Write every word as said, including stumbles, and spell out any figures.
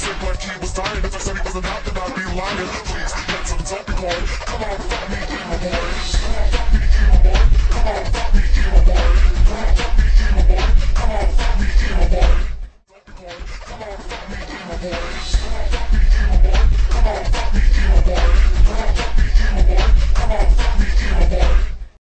shaped like he was dying. If I said he wasn't out, then I'd be lying. Please, let some don't be quiet. Come on, fuck me.